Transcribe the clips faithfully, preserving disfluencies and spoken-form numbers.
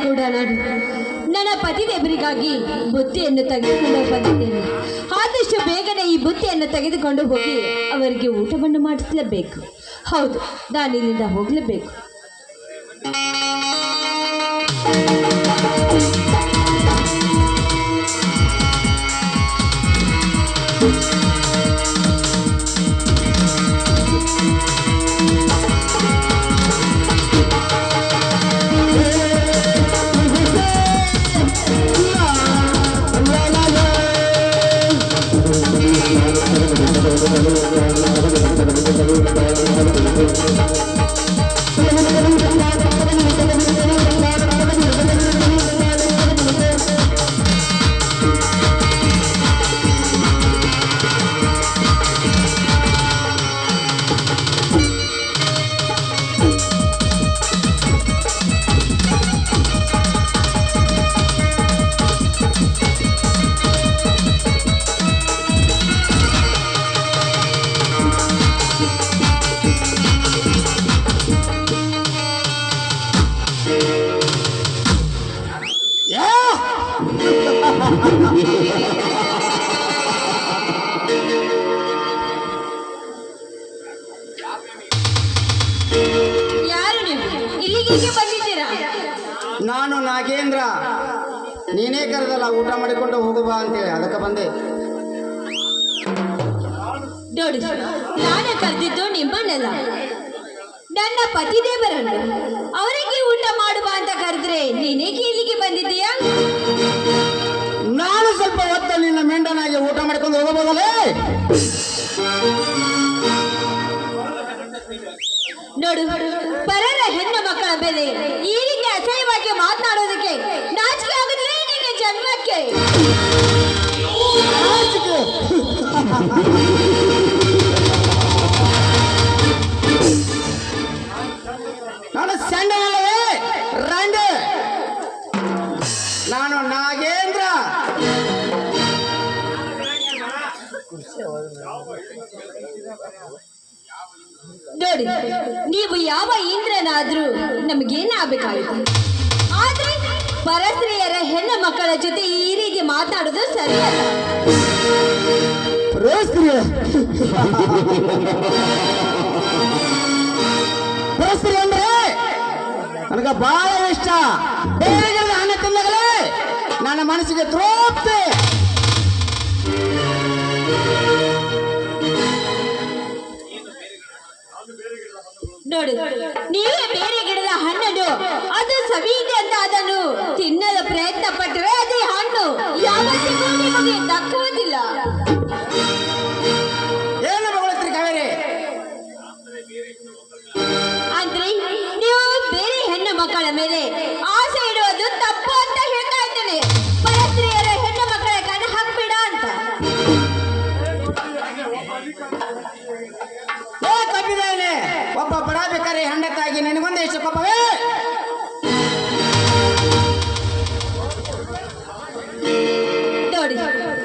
ಕೂಡ ನಾನು ನನ್ನ ಪತಿದೇವರಿಗಾಗಿ ಬುತ್ತಿಯನ್ನು ತೆಗೆದುಕೊಂಡು ಬಂದಿದ್ದೇನೆ. ಆದಷ್ಟು ಬೇಗನೆ ಈ ಬುತ್ತಿಯನ್ನು ತೆಗೆದುಕೊಂಡು ಹೋಗಿ ಅವರಿಗೆ ಊಟವನ್ನು ಮಾಡಿಸಲೇಬೇಕು. ಹೌದು, ನಾನು ಇಲ್ಲಿಂದ ಹೋಗಲೇಬೇಕು. ಯಾರು ನೀವು? ಇಲ್ಲಿಗೆ ಬಂದಿದ್ದೀರಾ? ನಾನು ನಾಗೇಂದ್ರ. ನೀನೇ ಕರೆದಲ್ಲ ಊಟ ಮಾಡಿಕೊಂಡು ಹೋಗುವ ಅಂತೇಳಿ, ಅದಕ್ಕೆ ಬಂದೆ. ನೋಡಿ, ನಾನು ಕರೆದಿದ್ದು ನಿಮ್ಮನ್ನೆಲ್ಲ, ನನ್ನ ಪತಿದೇವರನ್ನು. ಅವರಿಗೆ ಊಟ ಮಾಡುವ ಅಂತ ಕರೆದ್ರೆ ನೀನೇಕೆ ಇಲ್ಲಿಗೆ ಬಂದಿದ್ದೀಯಾ? ನಾನು ಸ್ವಲ್ಪ ಹೊತ್ತು ನಿನ್ನ ಮೆಂಡನಾಗಿ ಊಟ ಮಾಡಿಕೊಂಡು ಹೋಗಬಹುದಲ್ಲೇ? ನೋಡು, ಪರರ ಹೆಣ್ಣು ಮಕ್ಕಳ ಮೇಲೆ ಈ ರೀತಿ ಅಸಹ್ಯವಾಗಿ ಮಾತನಾಡೋದಕ್ಕೆ ನಾಚಿಕೆ ಆಗುದಿಲ್ಲ ನಿನ್ನ ಜನ್ಮಕ್ಕೆ? ನಾನು ಸಣ್ಣನಲ್ಲವೇ ರಂಡೆ. ನಾನು ನಾಗೇಂದ್ರ. ನೋಡಿ, ನೀವು ಯಾವ ಇಂದ್ರನಾದ್ರೂ ನಮಗೇನಾಗಬೇಕಾಗುತ್ತೆ. ಆದ್ರೆ ಪರಸ್ತ್ರೀಯರ ಹೆಣ್ಣು ಮಕ್ಕಳ ಜೊತೆ ಈ ರೀತಿ ಮಾತಾಡೋದು ಸರಿಯಲ್ಲ. ಪರಸ್ತ್ರೀ ಅಂದ್ರೆ ನನಗೆ ಬಹಳ ಇಷ್ಟ. ಬೇರೆ ಹಣ ತಿಂದಾಗಲೇ ನನ್ನ ಮನಸ್ಸಿಗೆ ತೃಪ್ತಿ. ನೋಡು, ನೀವೇ ಬೇರೆ ಗಿಡದ ಹಣ್ಣನ್ನು ಅದು ಸವಿ ಇದೆ ಅಂತ ಅದನ್ನು ತಿನ್ನಲು ಪ್ರಯತ್ನ ಪಟ್ಟರೆ ಅದೇ ಹಣ್ಣು ಯಾವತ್ತಿಗೂ ನಿಮಗೆ ದಕ್ಕುವುದಿಲ್ಲ. ಏನು ಬಗಳತ್ರಿ ಕಾವೇರಿ? ಅಂದ್ರೆ ನೀವು ಬೇರೆ ಹೆಣ್ಣು ಮಕ್ಕಳ ಮೇಲೆ ಆಸೆ ಇಡುವುದು ತಪ್ಪು ಅಂತ ಹೇಳ್ತಾ ಇದ್ದೇನೆ. ಪರಸ್ತ್ರೀಯರ ಹೆಣ್ಣು ಮಕ್ಕಳ ಕಣ್ಣು ಹಾಕ್ಬೇಡ ಅಂತ. ಕಬ್ಬಿದ್ದೇನೆ ಒಬ್ಬ ಬಡ ಬೇಕಾರಿ ಹೆಂಡತಾಗಿ ನಿನಗೊಂದು ಎಷ್ಟು ಪಾಪವೇ? ನೋಡಿ,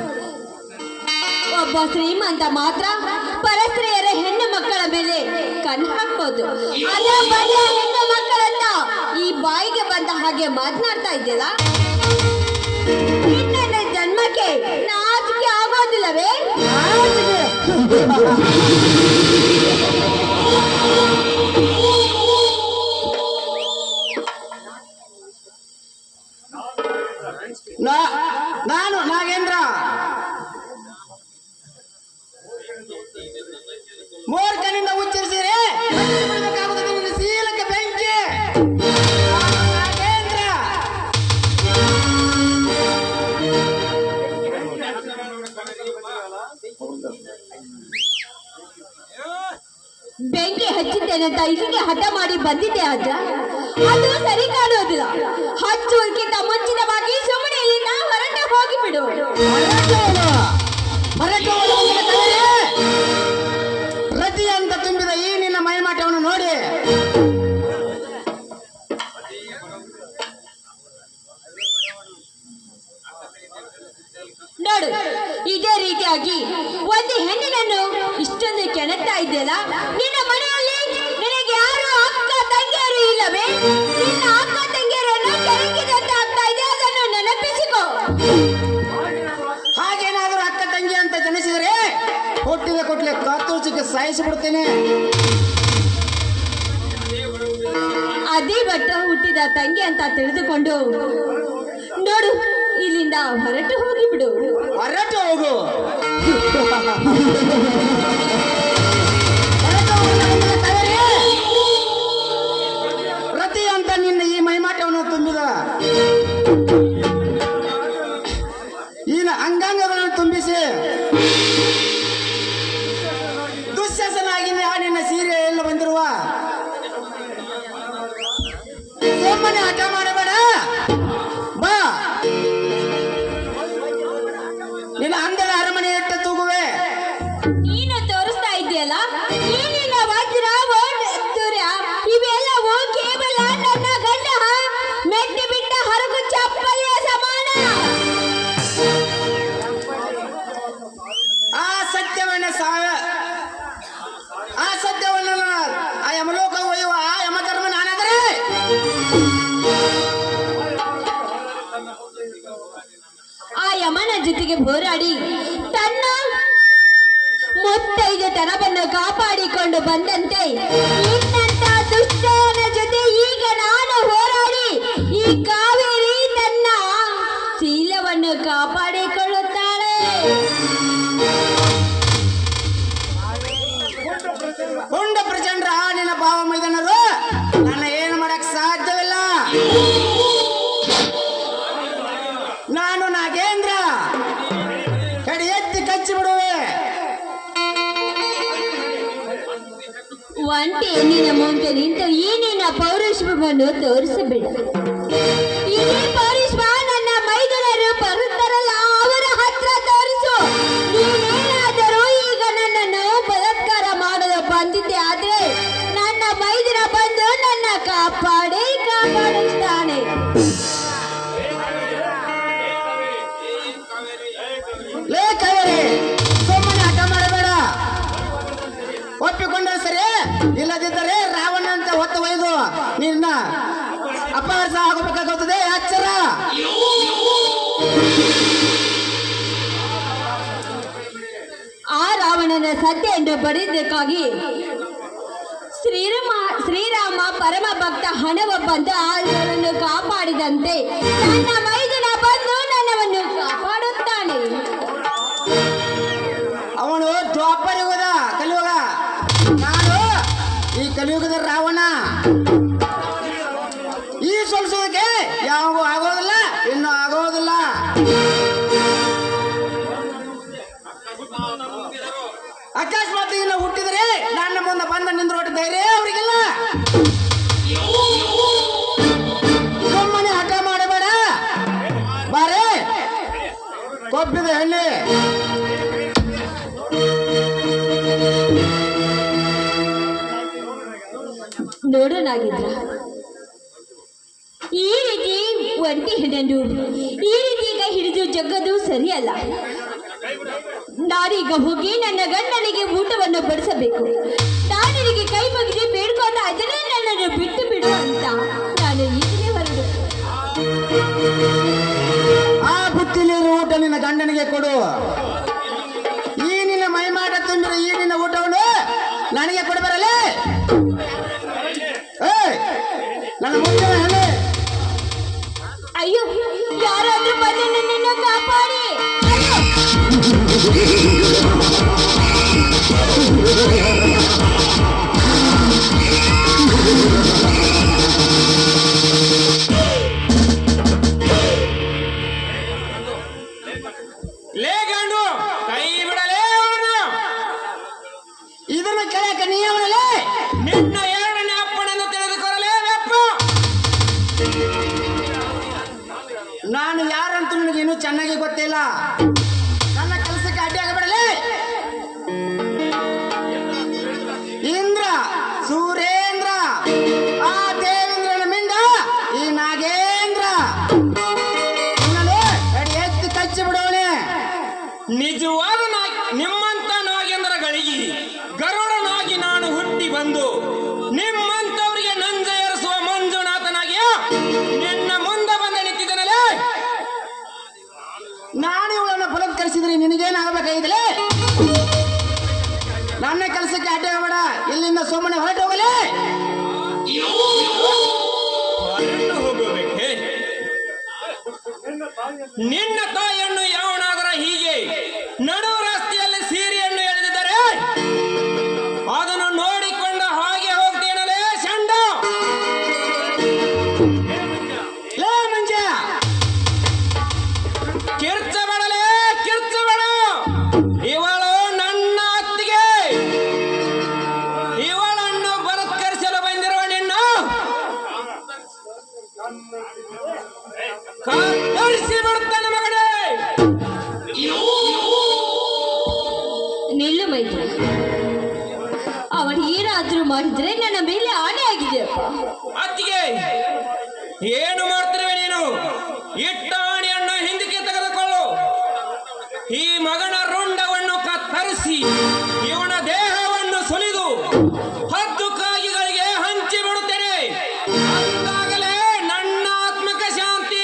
ಒಬ್ಬ ಶ್ರೀಮಂತ ಮಾತ್ರ ಪರಸ್ತ್ರೀಯರ ಹೆಣ್ಣು ಮಕ್ಕಳ ಮೇಲೆ ಕಣ್ಣು ಹಾಕ್ಬೋದು. ಅದ ಬಡ ಹೆಣ್ಣು ಮಕ್ಕಳನ್ನ ಈ ಬಾಯಿಗೆ ಬಂದ ಹಾಗೆ ಮಾತನಾಡ್ತಾ ಇದ್ದಿಲ್ಲ. ನಿನ್ನ ಜನ್ಮಕ್ಕೆ ನಾಚಿಕೆ ಆಗೋದಿಲ್ಲವೇ? ನಾನು ನಾಗೇಂದ್ರ. ಮೂರ್ಖನಿಂದ ಉಚ್ಚರಿಸಿದ್ರೆ ಶೀಲಕ್ಕೆ ಬೆಂಕಿ. ನಾಗೇಂದ್ರ. ಬೆಂಕಿ ಹಚ್ಚಿದ್ದೇನಂತ ಇಲ್ಲಿಗೆ ಹಠ ಮಾಡಿ ಬಂದಿದ್ದೆ ಅಜ್ಜ. ಅದು ಸರಿ ಕಾಣುವುದಿಲ್ಲ. ಹಚ್ಚುವುದಕ್ಕಿಂತ ಮುಂಚಿತವಾಗಿ ಸುಮ್ಮನೆ ಇಲ್ಲಿಂದ ಹೊರಟು ಹೋಗಿಬಿಡು. ರತಿ ಅಂತ ತುಂಬಿದ ಈ ನಿನ್ನ ಮೈಮಾಟವನ್ನು ನೋಡಿ ನೋಡು, ಇದೇ ರೀತಿಯಾಗಿ ಒಂದು ಹೆಣ್ಣಿನನ್ನು ಇಷ್ಟೊಂದು ಕೆಣಕ್ತಾ ಇದೆಯಲ್ಲ. ನಿನ್ನ ಮನೆಯಲ್ಲಿ ನಿನಗೆ ಯಾರು ಅಕ್ಕ ತಂಗಿಯರು ಇಲ್ಲವೇ? ನಿನ್ನ ಅಕ್ಕ ತಂಗಿಯರನ್ನು ಕೆಣಕಿದ ಕೊಟ್ಲೆ ಕತ್ತೂಚಿಗೆ ಸಾಯಿಸಿಬಿಡ್ತೇನೆ. ಅದೇ ಭಟ್ಟ ಹುಟ್ಟಿದ ತಂಗಿ ಅಂತ ತಿಳಿದುಕೊಂಡು ನೋಡು, ಇಲ್ಲಿಂದ ಹೊರಟು ಹೋಗಿಬಿಡು. ಹೊರಟು ಹೋಗು. ಪ್ರತಿ ಅಂತ ನಿನ್ನ ಈ ಮೈಮಾಟವನ್ನು ತುಂಬಿದ ಈನ ಅಂಗಾಂಗಗಳನ್ನು ತುಂಬಿಸಿ ದುಶ್ಯಾಸನಾಗಿ ನಿನ್ನ ಸೀರೆ ಎಲ್ಲ ಬಂದಿರುವ ಸುಮ್ಮನೆ ಹಠ ಮಾಡಬೇಡ. ಬಾ, ನಿನ್ನ ಅಂದದ ಅರಮನೆ ಎಟ್ಟ ತೂಗುವೆ. ನೀನು ತೋರಿಸ್ತಾ ಇದೆಯಲ್ಲ, ಏನಿಲ್ಲ ವಜ್ರ ಸೂರ್ಯ ಇವೆಲ್ಲವೂ ಕೇವಲ ನನ್ನ ಗಂಡ ಮೆಟ್ಟಿ ಬಿಟ್ಟ ಹರಗು ಚಪ್ಪಲಿಯ ಸಮಾನ. ಆ ಸತ್ಯವನ್ನ ಸಾವ ಆ ಸತ್ಯವನ್ನು ಆ ಯಮಲೋಕ ಒಯ್ಯುವ ಆ ಯಮಧರ್ಮ ನಾನಾದರೆ ಆ ಯಮನ ಜೊತೆಗೆ ಹೋರಾಡಿ ತನ್ನ ಮುತ್ತೈದ ತನವನ್ನು ಕಾಪಾಡಿಕೊಂಡು ಬಂದಂತೆ ಇನ್ನಂತ ದುಷ್ಟನ ಜೊತೆ ಈಗ ನಾನು ಹೋರಾಡಿ ಈ ಕಾವೇರಿ ತನ್ನ ಶೀಲವನ್ನು ಕಾಪಾಡಿಕೊಳ್ಳುತ್ತಾಳೆ. ಹುಂಡ ಪ್ರಚಂಡ್ರ ನಿನ್ನ ಭಾವ ಮೈದಾನರು ನನ್ನ ಏನು ಮಾಡಕ್ ಸಾಧ್ಯವಿಲ್ಲ. ನಾನು ನಾಗೇಂದ್ರ ಕಡೆ ಎತ್ತಿ ಕಚ್ಚಿ ಬಿಡುವೆ. ಒಂಟಿ ಹೆಣ್ಣಿನ ಮುಂದೆ ನಿಂತು ಈ ನಿನ್ನ ಪೌರುಷವನ್ನು ತೋರಿಸಬೇಡ. ಇದೇ ಪೌರುಷ ನನ್ನ ಮೈದನರು ಬರುತ್ತಾರಲ್ಲ ಅವರ ಹತ್ರ ತೋರಿಸು. ನೀನೇನಾದರೂ ಈಗ ನನ್ನನ್ನು ಬಲಾತ್ಕಾರ ಮಾಡಲು ಬಂದಿದ್ದೆ ಆದ್ರೆ ನನ್ನ ಮೈದನ ಬಂದು ನನ್ನ ಕಾಪಾಡಿ ಕಾಪಾಡುತ್ತಾನೆ. ಲೇ ಕಾವೇರಿ, ಸುಮ್ಮನೆ ಹಠ ಮಾಡಬೇಡ. ಒಪ್ಪಿಕೊಂಡ್ರೆ ಸರಿ, ಇಲ್ಲದಿದ್ದರೆ ರಾವಣ ಅಂತ ಹೊತ್ತು ಒಯ್ದು ನಿನ್ನ ಅಪಹಾರ ಆಗಬೇಕಾಗುತ್ತದೆ. ಎಚ್ಚರ. ಆ ರಾವಣನ ಸತ್ಯೆಯನ್ನು ಪಡೆಯುವುದಕ್ಕಾಗಿ ಶ್ರೀರಾಮ ಶ್ರೀರಾಮ ಪರಮ ಭಕ್ತ ಹಣವ ಬಂದು ಆತನನ್ನು ಕಾಪಾಡಿದಂತೆ ನನ್ನ ಮೈದನ ಬಂದು ನನ್ನವನ್ನು ಕಾಪಾಡುತ್ತಾನೆ. ಅವನು ದ್ವಾಪರ ಯುಗದ ಕಲಿಯುಗ, ನಾನು ಈ ಕಲಿಯುಗದ ರಾವಣ. ಈ ಸೋಲಿಸೋದಕ್ಕೆ ಯಾವ ಆಗೋದಿಲ್ಲ, ಇನ್ನು ಆಗೋದಿಲ್ಲ. ಅಕಸ್ಮಾತ್ ಇನ್ನು ಹುಟ್ಟಿದರೆ ನನ್ನ ಮುಂದೆ ಬಂದ ನಿಂದ್ರೋಟ ಧೈರ್ಯ ಅವರಿಗಿಲ್ಲ. ಸುಮ್ಮನೆ ಹಠ ಮಾಡಬೇಡ. ಬಾರೆ ಕೊಬ್ಬಿದ ಹೆಣ್ಣೆ. ನೋಡೋಣಾಗಿದ್ರ ಈ ರೀತಿ ಒಂಟಿ ಹಿಡಿದು ಈ ರೀತಿ ಕೈ ಹಿಡಿದು ಜಗ್ಗದು ಸರಿಯಲ್ಲ. ನಾನೀಗ ಹೋಗಿ ನನ್ನ ಗಂಡನಿಗೆ ಊಟವನ್ನು ಬಡಿಸಬೇಕು. ನಾನಿಗೆ ಕೈ ಮುಗಿದು ಬೇಡ್ಕೊತಾ ಇದ್ದೇನೆ, ನನ್ನನ್ನು ಬಿಟ್ಟು ಬಿಡು ಅಂತ. ನಾನು ಈಗಲೇ ಹೊರಡು. ಆ ಬುತ್ತಿಲಿರುವ ಊಟ ನಿನ್ನ ಗಂಡನಿಗೆ ಕೊಡು. ಈ ನಿನ್ನ ಮೈಮಾಟ ತುಂಬಿರೋ ಈ ನಿನ್ನ ಊಟವನ್ನು ನನಗೆ ಕೊಡಬರಲ್ಲ. ನನ್ನ ಮುಂದೆ ಹೇಳಿ. ಅಯ್ಯೋ, ಯಾರಾದ್ರೂ ಬಂದು ನನ್ನನ್ನು ಕಾಪಾಡಿ. ಲೇ ಗಂಡು, ಕೈ ಬಿಡಲೇ ಅವನು. ಇದನ್ನು ಕೇಳಕ್ಕೆ ನೀ ಅವನಲ್ಲೇ ನಿನ್ನ ಎರಡನೇ ಅಪ್ಪಣೆಯನ್ನು ತಿಳಿದುಕೊಳ್ಳಲೇಬೇಕು. ನಾನು ಯಾರಂತೂ ನನಗೆ ಇನ್ನೂ ಚೆನ್ನಾಗಿ ಗೊತ್ತಿಲ್ಲ. ನನ್ನ ಕೆಲಸಕ್ಕೆ ಅಡ್ಡಿ ಆಗಬಿಡಲೇ. ಇಂದ್ರ ಸೂರೇಂದ್ರ, ಆ ದೇವೇಂದ್ರನ ಮಿಂಡ ಈ ನಾಗೇಂದ್ರ, ಎತ್ತಿ ಕಚ್ಚಿ ಬಿಡೋನೆ. ನಿಜವಾದ ನಿಮ್ಮಂತ ನಾಗೇಂದ್ರಗಳಿಗೆ ಗರುಡನಾಗಿ ನಾನು ಹುಟ್ಟಿ ಬಂದು ನಿಮ್ಮಂತವರಿಗೆ ನಂಜ ಏರಿಸುವ ಮಂಜುನಾಥನಾಗಿ ನಿನ್ನ ಮುಂದೆ ಬಂದ ನಿಂತಿದ್ದನಲ್ಲೇ. ನಾನು ಇವಳನ್ನು ಕೆಲಸಕ್ಕೆ ಅಡ್ಡ ಬೇಡ, ಇಲ್ಲಿಂದ ಸುಮ್ಮನೆ ಹೊರಟು ಹೋಗಲೇ. ಹೊರಟು ಹೋಗಬೇಕೆ? ನಿನ್ನ ತಾಯಿಯನ್ನು ಯಾವನಾದರ ಹೀಗೆ ನಡು ರಸ್ತೆಯಲ್ಲಿ ಸೀರೆಯನ್ನು ಎಳೆದಿದ್ದರೆ ಅದನ್ನು ನೋಡಿಕೊಂಡ ಹಾಗೆ ಹೋಗ್ತೇನಲೇ ಚಂಡ. ಲೇ ಮಂಜ, ಕಿರ್ಚಬೇಡಲೇ ಕಿರ್ಚಬೇಡ. ಇವಳು ನನ್ನ ಅತ್ತಿಗೆ. ಇವಳನ್ನು ಬಲತ್ಕರಿಸಲು ಬಂದಿರುವ ನಿನ್ನ ಕತ್ತರಿಸಿ ಬಿಡ್ತಾನೆ ಮಗನೇ. ನಿಲ್ಲು ಮೈತ್ರಿ, ಅವನು ಏನಾದ್ರೂ ಮಾಡಿದ್ರೆ ನನ್ನ ಮೇಲೆ ಆಣೆ ಆಗಿದೆಯಪ್ಪ. ಅತ್ತಿಗೆ, ಏನು ಮಾಡ್ತಿರುವೆ ನೀನು? ಇಟ್ಟ ಆಣೆಯನ್ನು ಹಿಂದಕ್ಕೆ ತೆಗೆದುಕೊಳ್ಳು. ಈ ಮಗನ ರುಂಡವನ್ನು ಕತ್ತರಿಸಿ ಇವನ ದೇಹವನ್ನು ಸುಲಿದು ಹತ್ತು ಕಾಗಿಗಳಿಗೆ ಹಂಚಿ ಬಿಡುತ್ತೇನೆ. ಅಂದಾಗಲೇ ನನ್ನ ಆತ್ಮಕ್ಕೆ ಶಾಂತಿ.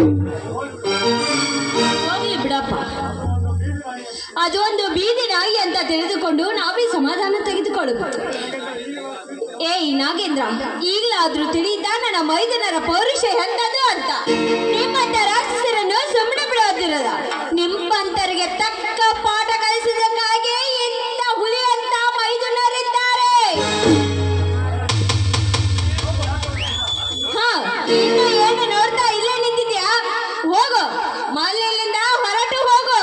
ಹೋಗ್ಲಿ ಬಿಡಪ್ಪ, ಅದೊಂದು ಬೀದಿ ನಾಯಿ ಅಂತ ತಿಳಿದುಕೊಂಡು ನಾವೇ ಸಮಾಧಾನ ತೆಗೆದುಕೊಳ್ಳಬಹುದು. ಏಯ್ ನಾಗೇಂದ್ರ, ಈಗಲಾದ್ರೂ ತಿಳಿದ ನನ್ನ ಮೈದನರ ಪೌರುಷ ಎಂತದು ಅಂತ. ನಿಮ್ಮಂತ ರಾಕ್ಷಸರನ್ನು ಸುಮ್ಮನೆ ಬಿಡೋದಿರಲ್ಲ. ನಿಮ್ಮಂತರಿಗೆ ತಕ್ಕ ಪಾಠ ಕಲಿಸಿದಕ್ಕಾಗಿ ಇಂಥ ಹುಲಿ ಅಂತ ಮೈದುನರಿದ್ದಾರೆ. ಹಾ, ಇನ್ನು ಏನು ನೋಡ್ತಾ ಇಲ್ಲೇ ನಿಂತಿದ್ಯಾ? ಹೋಗು, ಮಲ್ಲಿಂದ ಹೊರಟು ಹೋಗು.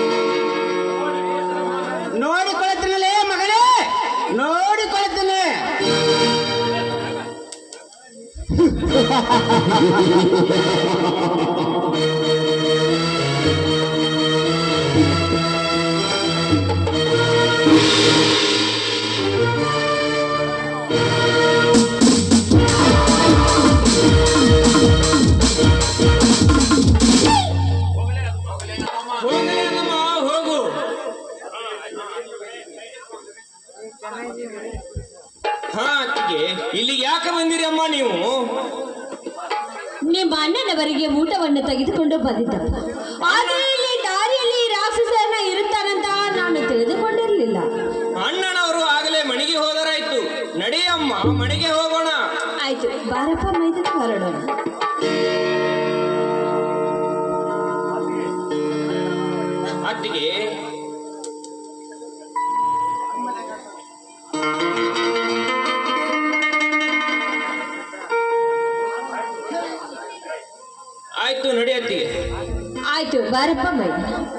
ನೋಡಿಕೊಳ್ತೀನಲೇ ಮಗನೇ, ನೋಡಿಕೊಳ್ತೀನಿ. ಹೋಗಲೇ ನಮ್ಮ ಹೋಗು. ಹಾ ಅತ್ತಿಗೆ, ಇಲ್ಲಿಗೆ ಯಾಕೆ ಬಂದಿರಿ ಅಮ್ಮ ನೀವು? ನಿಮ್ಮ ಅಣ್ಣನವರಿಗೆ ಊಟವನ್ನು ತೆಗೆದುಕೊಂಡು ಬಂದಿದ್ದಪ್ಪ. ಆದರೆ ಇಲ್ಲಿ ದಾರಿಯಲ್ಲಿ ರಾಕ್ಷಸನ ಇರುತ್ತಾನಂತ ನಾನು ತಿಳಿದುಕೊಂಡಿರಲಿಲ್ಲ. ಅಣ್ಣನವರು ಆಗಲೇ ಮನೆಗೆ ಹೋದರಾಯ್ತು. ನಡೆಯಮ್ಮ, ಮನೆಗೆ ಹೋಗೋಣ. ಆಯ್ತು, ಬಾರಪ್ಪ ಮೈದಾನ ಹೊರಡೋಣ. ಅತ್ತಿಗೆ, ಆಯ್ತು ನಡಿ ಅತ್ತಿಗೆ. ಆಯ್ತು, ಬಾರಪ್ಪ ಮೈದಾನ.